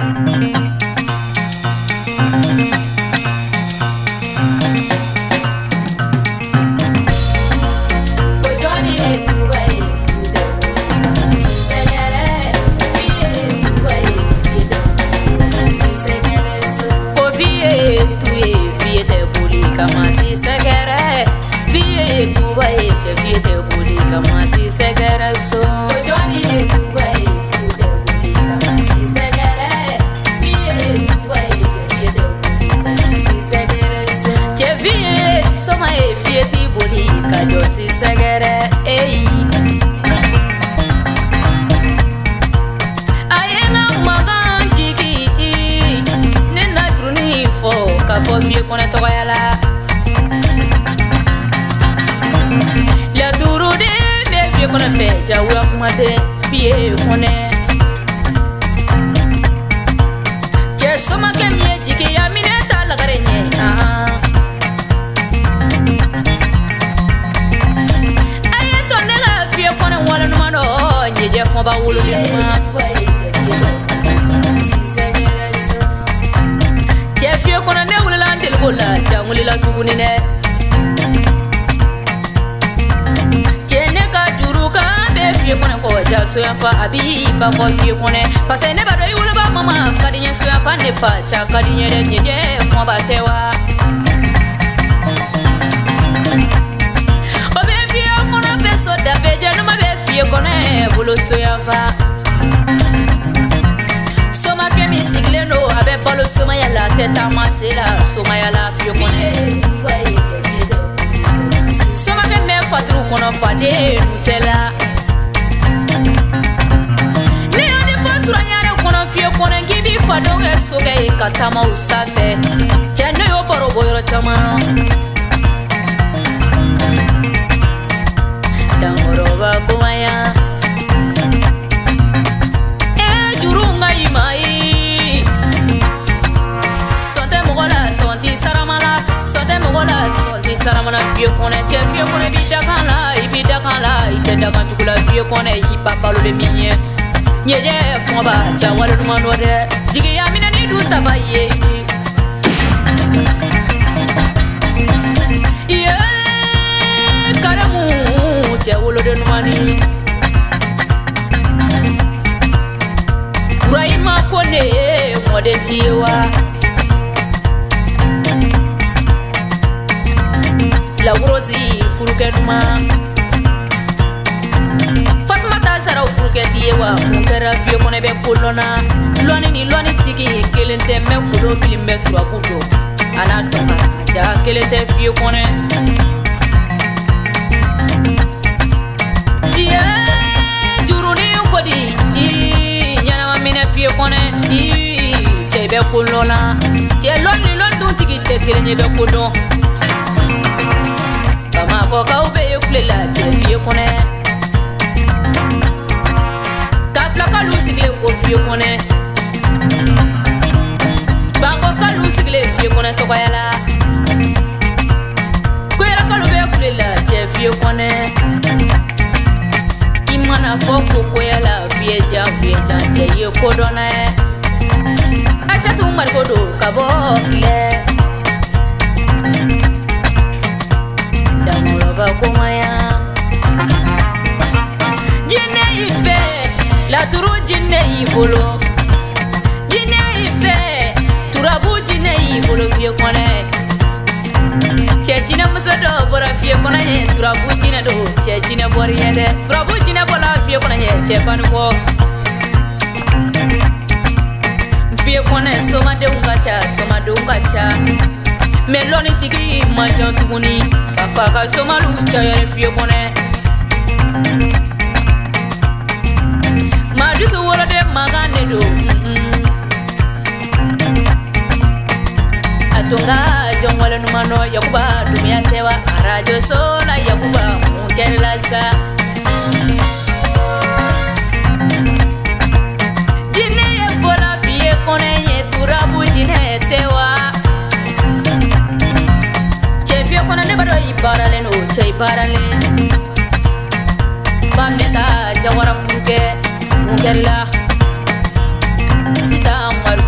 Jawara fuke mungella sita maru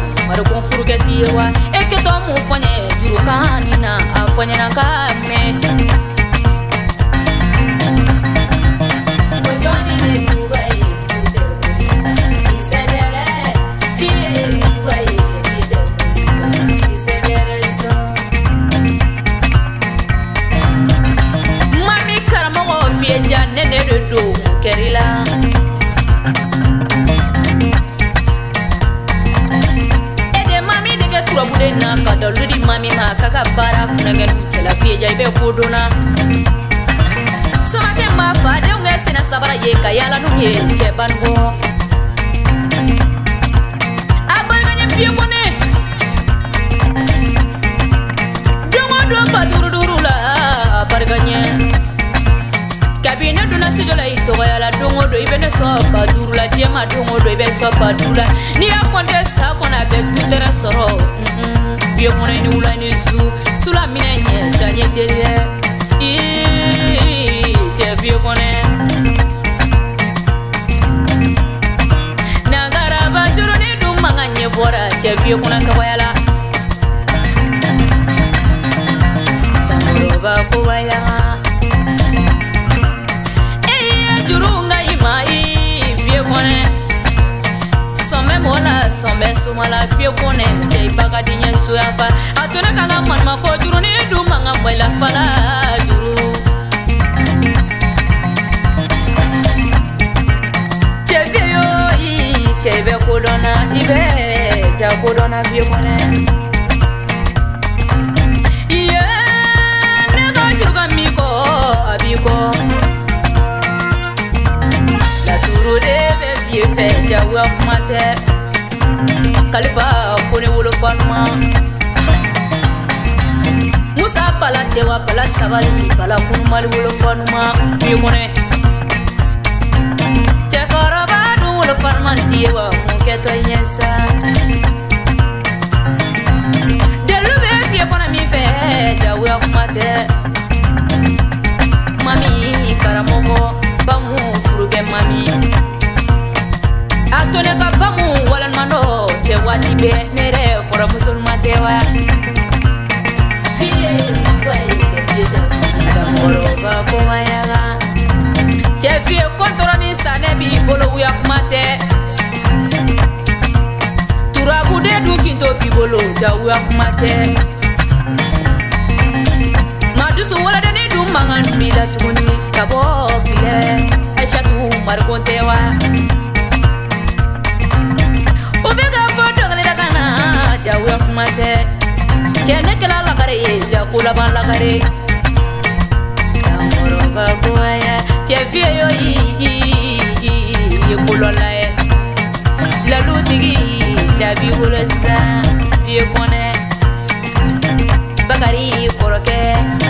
furugetiwa eketo mu fanye jurukanina afanye na kame Bojoni ne tubai si sedere ti tubai si sedere so Mami karamo fie janne ne do kerila na kada ludi mami ma kaka bara funenge chela fie jai be kodona sama ke ma fa de unga sina sabara ye kayala no ye chebango abarga nye fie kone jongo do baduru la abarga nye kabine duna sijola ito yala dongo do ibene so baduru la jema dongo do ibe so baduru la ni akonde sa kona be tutera soro Bio kone ni ula ni sula minenye janye dele je bio kone nagara bajuru ni dumanga nye bora je bio kone kawayala tamoroba kuwaya jurunga imai bio kone Sombe sumala fie kone te baga dinye suyafa atuna kanga manma ko juru ni du manga mwela fala juru chevie yo I chebe kodona ibe ja kodona fie kone iye ne ga juru ga miko abiko la turu de be fie fe ja wa kumate Khalifa kone wolo fanma Musa bala tewa bala sabali bala kumal wolo fanma mi kone Chekara badu wolo fanma tiwa muketo nyesa Delu be fie kona mi fe jawe akumate Mami karamogo bamu furuge mami Atone ka bamu wala mando wati be nere kora musulma tewa fie tubai chefie tamoro ba komayaga chefie kontroni sanebi bolo uya kumate turabude du kinto bibolo ja uya kumate madusu wala dani du mangan bila tuni kabo kile aisha tu markontewa jawe kumate chene kala lagare jakula ban lagare amoro ba goya chefie yo kulola la lutigi jabi bulesta fie kone bakari koroke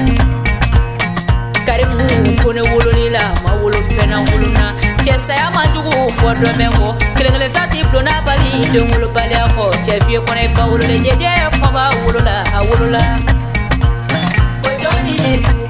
karimu kone woloni la ma wolo fena wolona chesa ya mandugu fodo mengo kelengele sati blona bali de wolo bali ako chefie kone ba wolo le jeje fa ba wolo la Bojoni ne